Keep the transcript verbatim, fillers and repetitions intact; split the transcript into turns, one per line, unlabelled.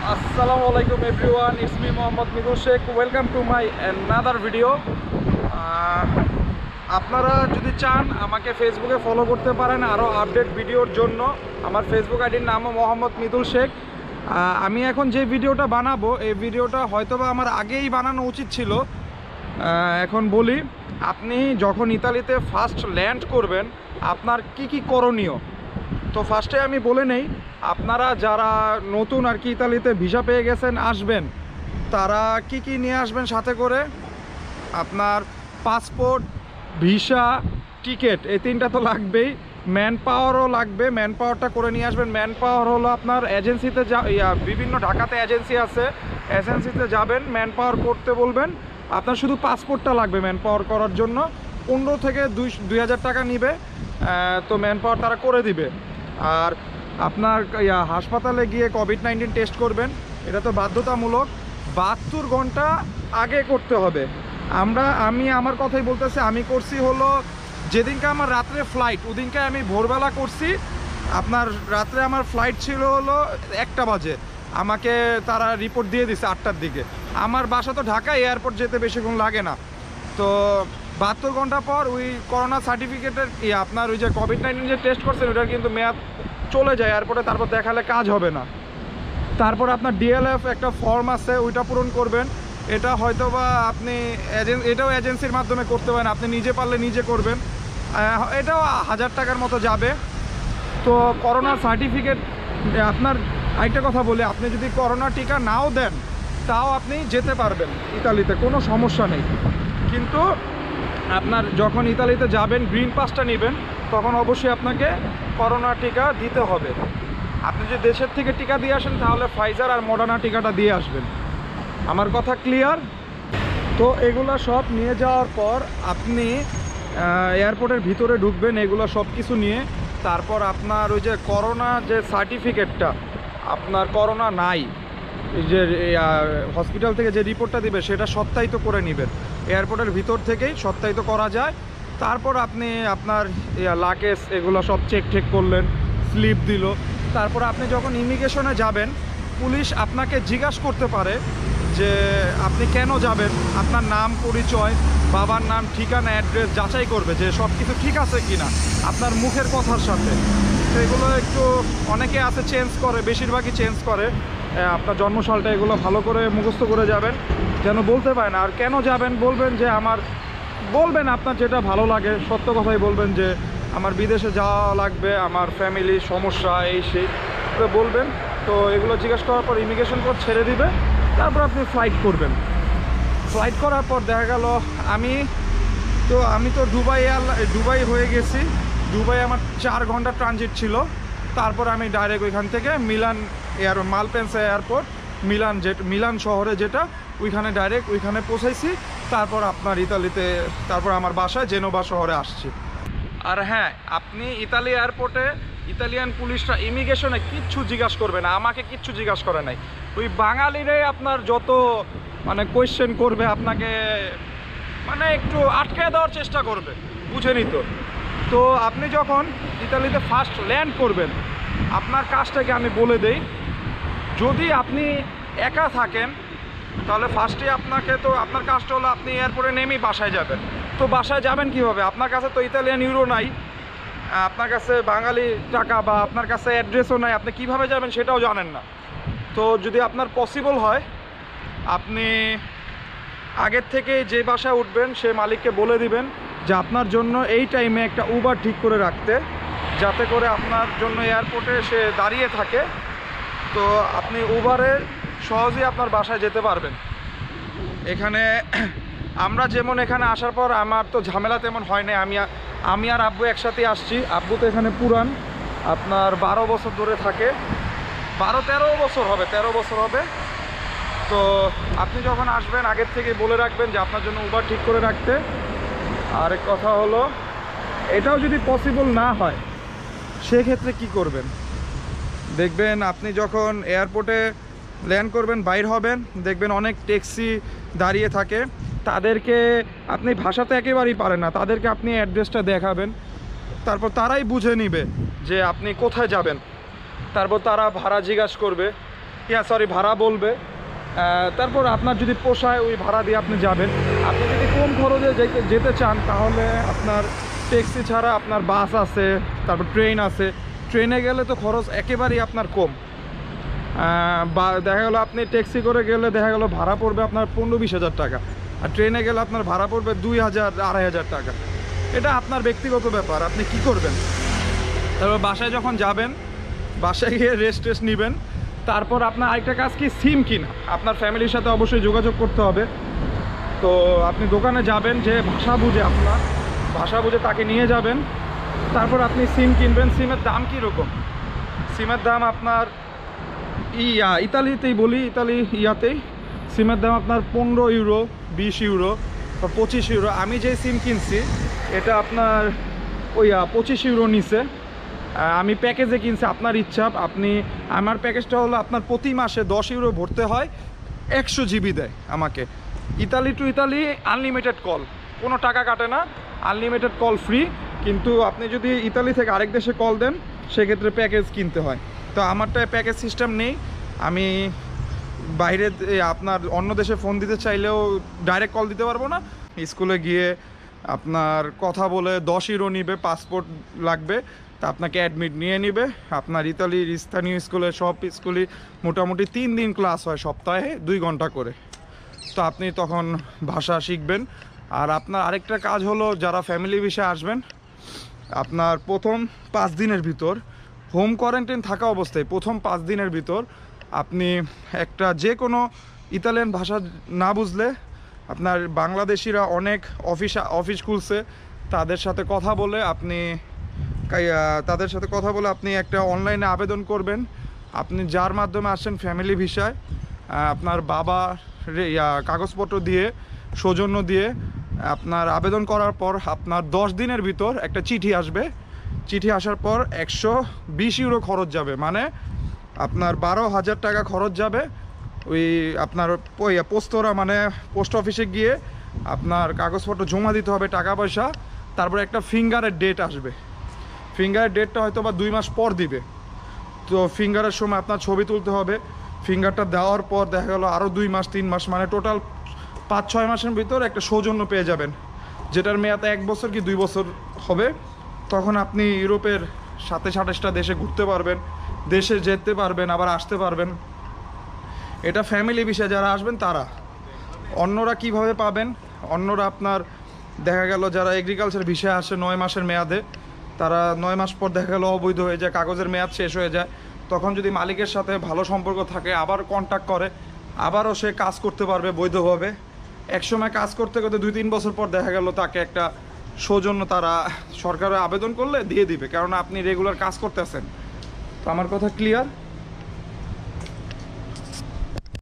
Assalamu alaikum everyone, it's me Mohammad Midul Sheikh. Welcome to my another video. আপনারা যদি চান আমাকে ফেসবুকে ফলো করতে পারেন আরও আপডেট ভিডিওর জন্য। আমার ফেসবুক আইডির নামও মোহাম্মদ মিদুল শেখ। আমি এখন যে ভিডিওটা বানাবো এই ভিডিওটা হয়তোবা আমার আগেই বানানো উচিত ছিল। এখন বলি, আপনি যখন ইতালিতে ফার্স্ট ল্যান্ড করবেন আপনার কি কি করণীয়। তো ফার্স্টে আমি বলে নেই, আপনারা যারা নতুন আর কি ইতালিতে ভিসা পেয়ে গেছেন আসবেন, তারা কি কি নিয়ে আসবেন সাথে করে? আপনার পাসপোর্ট, ভিসা, টিকিট, এই তিনটা তো লাগবেই। ম্যান পাওয়ারও লাগবে, ম্যান পাওয়ারটা করে নিয়ে আসবেন। ম্যান পাওয়ার হলো আপনার এজেন্সিতে যা বিভিন্ন ঢাকাতে এজেন্সি আছে, এজেন্সিতে যাবেন, ম্যান পাওয়ার করতে বলবেন। আপনার শুধু পাসপোর্টটা লাগবে ম্যান পাওয়ার করার জন্য। পনেরো থেকে দুই দুই হাজার টাকা নিবে, তো ম্যান পাওয়ার তারা করে দিবে। আর আপনার হাসপাতালে গিয়ে কোভিড নাইন্টিন টেস্ট করবেন, এটা তো বাধ্যতামূলক। বাহাত্তর ঘন্টা আগে করতে হবে। আমরা আমি আমার কথাই বলতেছি, আমি করছি হলো যেদিনকে আমার রাত্রে ফ্লাইট, ওদিনকে আমি ভোরবেলা করছি। আপনার রাত্রে আমার ফ্লাইট ছিল হলো একটা বাজে, আমাকে তারা রিপোর্ট দিয়ে দিছে আটটার দিকে। আমার বাসা তো ঢাকা, এয়ারপোর্ট যেতে বেশিক্ষণ লাগে না। তো বাহাত্তর ঘন্টা পর ওই করোনা সার্টিফিকেটের আপনার ওই যে কোভিড নাইন্টিন যে টেস্ট করছেন ওটার কিন্তু মেয়াদ চলে যায় এয়ারপোর্টে, তারপর দেখালে কাজ হবে না। তারপর আপনার ডিএলএফ একটা ফর্ম আছে, ওইটা পূরণ করবেন। এটা হয়তো বা আপনি এজেন্সি, এটাও এজেন্সির মাধ্যমে করতে পারেন, আপনি নিজে পারলে নিজে করবেন। এটাও হাজার টাকার মতো যাবে। তো করোনা সার্টিফিকেট, আপনার আরেকটা কথা বলি, আপনি যদি করোনা টিকা নাও দেন তাও আপনি যেতে পারবেন ইতালিতে, কোনো সমস্যা নেই। কিন্তু আপনার যখন ইতালিতে যাবেন গ্রিন পাসটা নেবেন, তখন অবশ্যই আপনাকে করোনা টিকা দিতে হবে। আপনি যদি দেশের থেকে টিকা দিয়ে আসেন তাহলে ফাইজার আর মডার্না টিকাটা দিয়ে আসবেন। আমার কথা ক্লিয়ার? তো এগুলো সব নিয়ে যাওয়ার পর আপনি এয়ারপোর্টের ভিতরে ঢুকবেন এগুলো সব কিছু নিয়ে। তারপর আপনার ওই যে করোনা যে সার্টিফিকেটটা, আপনার করোনা নাই, এই যে হসপিটাল থেকে যে রিপোর্টটা দিবে সেটা সত্যায়িত করে নেবেন। এয়ারপোর্টের ভিতর থেকেই সত্যায়িত করা যায়। তারপর আপনি আপনার লাগেজ এগুলো সব চেক টেক করলেন, স্লিপ দিল। তারপর আপনি যখন ইমিগ্রেশনে যাবেন, পুলিশ আপনাকে জিজ্ঞাসা করতে পারে যে আপনি কেন যাবেন, আপনার নাম, পরিচয়, বাবার নাম, ঠিকানা, অ্যাড্রেস যাচাই করবে যে সব কিছু ঠিক আছে কি না আপনার মুখের কথার সাথে। তো এগুলো একটু অনেকে আছে চেঞ্জ করে, বেশিরভাগই চেঞ্জ করে। আপনার জন্মসালটা এগুলো ভালো করে মুখস্থ করে যাবেন, যেন বলতে পারেন। আর কেন যাবেন বলবেন যে আমার, বলবেন আপনার যেটা ভালো লাগে, সত্য কথাই বলবেন যে আমার বিদেশে যাওয়া লাগবে, আমার ফ্যামিলি সমস্যা, এই সেই বলবেন। তো এগুলো জিজ্ঞাসা করার পর ইমিগ্রেশন কোড ছেড়ে দিবে। তারপর আপনি ফ্লাইট করবেন। ফ্লাইট করার পর দেখা গেল আমি তো আমি তো দুবাই দুবাই হয়ে গেছি। দুবাই আমার চার ঘন্টা ট্রানজিট ছিল। তারপর আমি ডাইরেক্ট ওইখান থেকে Milan air Malpensa airport, Milan যে মিলান শহরে যেটা, ওইখানে ডাইরেক্ট ওইখানে পৌঁছাইছি। তারপর আপনার ইতালিতে, তারপর আমার বাসায় জেনোভা শহরে আসছি। আর হ্যাঁ, আপনি ইতালি এয়ারপোর্টে ইতালিয়ান পুলিশরা ইমিগ্রেশনে কিচ্ছু জিজ্ঞাসা করবে না, আমাকে কিচ্ছু জিজ্ঞাসা করে নাই। ওই বাঙালিরাই আপনার যত মানে কোয়েশ্চেন করবে, আপনাকে মানে একটু আটকে দেওয়ার চেষ্টা করবে, বুঝেনি তো। তো আপনি যখন ইতালিতে ফার্স্ট ল্যান্ড করবেন, আপনার কাজটাকে আমি বলে দেই। যদি আপনি একা থাকেন তাহলে ফার্স্টে আপনাকে তো আপনার কাজটা হলো আপনি এয়ারপোর্টে নেমেই বাসায় যাবেন। তো বাসায় যাবেন কীভাবে? আপনার কাছে তো ইতালিয়ান ইউরো নাই, আপনার কাছে বাঙালি টাকা, বা আপনার কাছে অ্যাড্রেসও নাই, আপনি কিভাবে যাবেন সেটাও জানেন না। তো যদি আপনার পসিবল হয়, আপনি আগের থেকে যে বাসায় উঠবেন সে মালিককে বলে দিবেন যে আপনার জন্য এই টাইমে একটা উবার ঠিক করে রাখতে, যাতে করে আপনার জন্য এয়ারপোর্টে সে দাঁড়িয়ে থাকে। তো আপনি উবারে সহজেই আপনার বাসায় যেতে পারবেন। এখানে আমরা যেমন এখানে আসার পর আমার তো ঝামেলা তেমন হয় না। আমি আমি আর আব্বু একসাথে আসছি। আব্বু তো এখানে পুরান, আপনার বারো বছর ধরে থাকে, বারো তেরো বছর হবে, তেরো বছর হবে। তো আপনি যখন আসবেন আগের থেকে বলে রাখবেন যে আপনার জন্য উবার ঠিক করে রাখতে। আরেক কথা হলো, এটাও যদি পসিবল না হয় সেক্ষেত্রে কি করবেন? দেখবেন আপনি যখন এয়ারপোর্টে ল্যান্ড করবেন, বাইর হবেন, দেখবেন অনেক ট্যাক্সি দাঁড়িয়ে থাকে। তাদেরকে আপনি ভাষা তো একেবারেই পারেন না, তাদেরকে আপনি অ্যাড্রেসটা দেখাবেন। তারপর তারাই বুঝে নিবে যে আপনি কোথায় যাবেন। তারপর তারা ভাড়া জিজ্ঞাসা করবে। ইয়া সরি ভাড়া বলবে। তারপর আপনার যদি পোষায় ওই ভাড়া দিয়ে আপনি যাবেন। আপনি যদি কম খরচে যেতে চান তাহলে আপনার ট্যাক্সি ছাড়া আপনার বাস আছে, তারপর ট্রেন আছে। ট্রেনে গেলে তো খরচ একেবারেই আপনার কম। বা দেখা গেলো আপনি ট্যাক্সি করে গেলে দেখা গেলো ভাড়া পড়বে আপনার পনেরো বিশ হাজার টাকা, আর ট্রেনে গেলে আপনার ভাড়া পড়বে দুই হাজার আড়াই হাজার টাকা। এটা আপনার ব্যক্তিগত ব্যাপার, আপনি কি করবেন। তারপর বাসায় যখন যাবেন, বাসায় গিয়ে রেস্ট টেস্ট নেবেন। তারপর আপনার আরেকটা কাজ কি, সিম কিনা। আপনার ফ্যামিলির সাথে অবশ্যই যোগাযোগ করতে হবে। তো আপনি দোকানে যাবেন, যে ভাষা বুঝে আপনার ভাষা বুঝে তাকে নিয়ে যাবেন। তারপর আপনি সিম কিনবেন। সিমের দাম কীরকম, সিমের দাম আপনার ইয়া ইতালিতেই বলি, ইতালি ইয়াতেই সিমের দাম আপনার পনেরো ইউরো, বিশ ইউরো বা পঁচিশ ইউরো। আমি যে সিম কিনছি এটা আপনার ওই পঁচিশ ইউরো নিচে। আমি প্যাকেজে কিনছি, আপনার ইচ্ছা। আপনি আমার প্যাকেজটা হলো আপনার প্রতি মাসে দশ ইউরো ভরতে হয়, একশো জিবি দেয় আমাকে। Italy to Italy unlimited call, কোনো টাকা কাটে না, আনলিমিটেড কল ফ্রি। কিন্তু আপনি যদি ইতালি থেকে আরেক দেশে কল দেন সেক্ষেত্রে প্যাকেজ কিনতে হয়। তো আমারটায় প্যাকেজ সিস্টেম নেই। আমি বাইরে আপনার অন্য দেশে ফোন দিতে চাইলেও ডাইরেক্ট কল দিতে পারবো না। স্কুলে গিয়ে আপনার কথা বলে দশ ইউরো নিবে, পাসপোর্ট লাগবে, তা আপনাকে অ্যাডমিট নিয়ে নিবে। আপনার ইতালির স্থানীয় স্কুলে সব স্কুলই মোটামুটি তিন দিন ক্লাস হয় সপ্তাহে দুই ঘন্টা করে। তো আপনি তখন ভাষা শিখবেন। আর আপনার আরেকটা কাজ হলো, যারা ফ্যামিলি ভিসায় আসবেন, আপনার প্রথম পাঁচ দিনের ভিতর হোম কোয়ারেন্টাইন থাকা অবস্থায় প্রথম পাঁচ দিনের ভিতর আপনি একটা যে কোনো ইতালিয়ান ভাষা না বুঝলে, আপনার বাংলাদেশিরা অনেক অফিস অফিস খুলছে, তাদের সাথে কথা বলে আপনি তাদের সাথে কথা বলে আপনি একটা অনলাইনে আবেদন করবেন। আপনি যার মাধ্যমে আসেন ফ্যামিলি ভিসায়, আপনার বাবা কাগজপত্র দিয়ে, সৌজন্য দিয়ে আপনার আবেদন করার পর আপনার দশ দিনের ভিতর একটা চিঠি আসবে। চিঠি আসার পর একশো বিশ ইউরো খরচ যাবে, মানে আপনার বারো হাজার টাকা খরচ যাবে। ওই আপনার পোস্তরা মানে পোস্ট অফিসে গিয়ে আপনার কাগজপত্র জমা দিতে হবে, টাকা পয়সা। তারপরে একটা ফিঙ্গারের ডেট আসবে, ফিঙ্গারের ডেটটা হয়তো বা দুই মাস পর দিবে। তো ফিঙ্গারের সময় আপনার ছবি তুলতে হবে। ফিঙ্গারটা দেওয়ার পর দেখা গেলো আরও দুই মাস তিন মাস মানে টোটাল পাঁচ ছয় মাসের ভিতর একটা সৌজন্য পেয়ে যাবেন, যেটার মেয়াদ এক বছর কি দুই বছর হবে। তখন আপনি ইউরোপের সাথে সাতাশটা দেশে ঘুরতে পারবেন, দেশে যেতে পারবেন, আবার আসতে পারবেন। এটা ফ্যামিলি বিষয় যারা আসবেন তারা। অন্যরা কিভাবে পাবেন, অন্যরা আপনার দেখা গেল যারা এগ্রিকালচার বিষয়ে আসে নয় মাসের মেয়াদে, তারা নয় মাস পর দেখা গেল অবৈধ হয়ে যায়, কাগজের মেয়াদ শেষ হয়ে যায়। তখন যদি মালিকের সাথে ভালো সম্পর্ক থাকে, আবার কন্ট্যাক্ট করে, আবারও সে কাজ করতে পারবে বৈধভাবে। একসময় কাজ করতে করতে দুই তিন বছর পর দেখা গেল তাকে একটা সৌজন্য তারা সরকারে আবেদন করলে দিয়ে দিবে, কারণ আপনি রেগুলার কাজ করতেছেন। তো আমার কথা ক্লিয়ার।